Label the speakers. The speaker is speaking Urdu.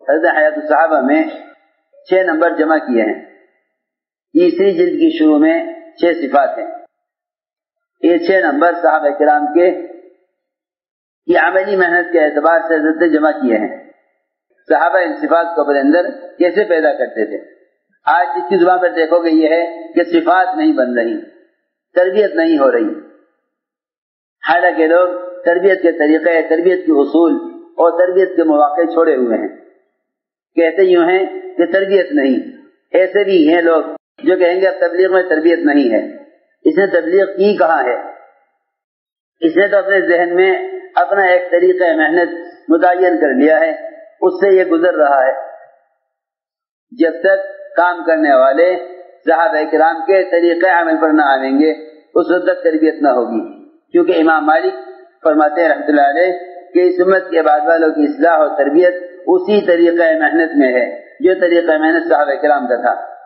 Speaker 1: حضرت حیات الصحابہ میں 6 نمبر جمع کیے ہیں. تیسری جلد کی شروع میں 6 صفات ہیں. یہ 6 نمبر صحابہ کرام کے یہ عملی محنت کے اعتبار سے حضرت نے جمع کیے ہیں. صحابہ ان صفات کو اپنے اندر کیسے پیدا کرتے تھے. آج جس کی زبان پر دیکھو گے یہ ہے کہ صفات نہیں بن رہی، تربیت نہیں ہو رہی. حالانکہ لوگ تربیت کے طریقے، تربیت کے اصول اور تربیت کے مواقع چھوڑے ہوئے ہیں. کہتے یوں ہیں کہ تربیت نہیں. ایسے بھی ہیں لوگ جو کہیں گے اب تبلیغ میں تربیت نہیں ہے. اس نے تبلیغ کی کہاں ہے؟ اس نے تو اپنے ذہن میں اپنا ایک طریقہ محنت متعین کر لیا ہے، اس سے یہ گزر رہا ہے. جب تک کام کرنے والے صحابہ کرام کے طریقے عمل پر نہ آئیں گے اس وقت تک تربیت نہ ہوگی. کیونکہ امام مالک فرماتے ہیں رحمۃ اللہ علیہ کہ اس امت کے بعد والوں کی اصلاح اور تربیت اسی طریقہ محنت میں ہے جو طریقہ محنت صحابہ کرام کا تھا.